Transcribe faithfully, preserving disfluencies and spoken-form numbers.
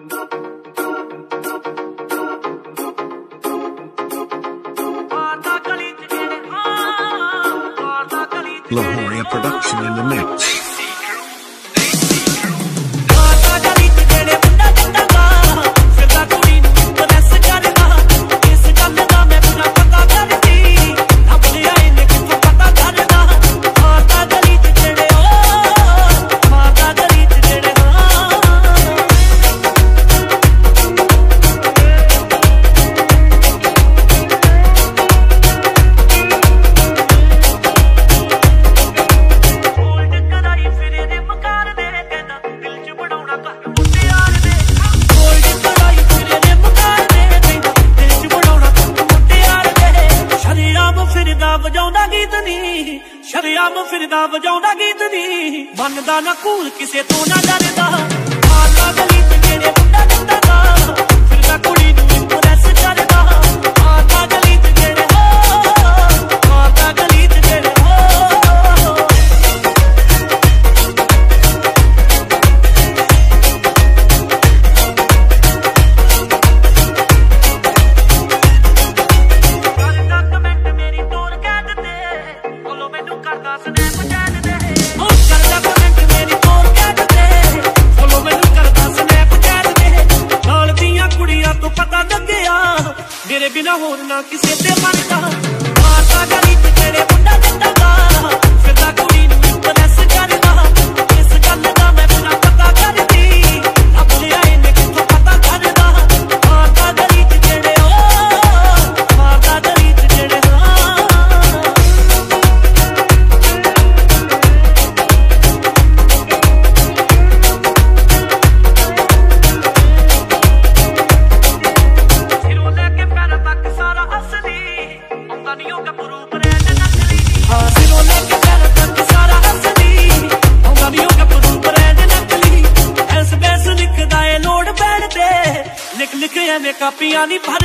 Lahoria production in the mix. ਸ਼ਰਿਆਮ ਫਿਰਦਾ ਵਜਾਉਂਦਾ ਗੀਤ ਨੀ ਮੰਨਦਾ ਨਾ ਕੂਲ ਕਿਸੇ ਤੋਂ ਨਾ ਡਰਦਾ ਆਲਾ ਗਲੀ ਚ ਜਿਹੜੇ ਮੁੰਡਾ ਜਿੱਦਾਂ ਦਾ ਫਿਰਦਾ ਕੁੜੀ ਨੂੰ ਇੰਪ੍ਰੈਸ ਕਰਦਾ ਆਲਾ ਗਲੀ ਚ ਜਿਹੜੇ ਹੋ ਆਲਾ ਗਲੀ ਚ ਜਿਹੜੇ ਮੇਰੇ ਬਿਨਾ ਹੋਰ ਨਾ ਕਿਸੇ ਤੇ ਮਰਦਾ ਮਾਤਾ ਗਲੀ ਚ ਜਿਹੜੇ ਮੁੰਡਾ ਜਿੱਦਾਂ ਦਾ ਫਿਰਦਾ ਕੁੜੀ ਨੂੰ ਇੰਪ੍ਰੈਸ ਕਰਦਾ ਇਸ ਗੱਲ ਦਾ ਮੈਂ ਬਿਨਾ ਪਤਾ ਕਰਦੀ ਰੱਬ ਲਿਆਏ ਨੇ ਕਿੱਥੋਂ ਪਤਾ ਕਰਦਾ ਮਾਤਾ ਗਲੀ ਚ ਜਿਹੜੇ ਹੋ ਮਾਤਾ ਗਲੀ ਚ ਜਿਹੜੇ ਲਿਖ ਲਿਖ ਐਵੇਂ ਕਾਪੀਆਂ ਨਹੀਂ ਭਰ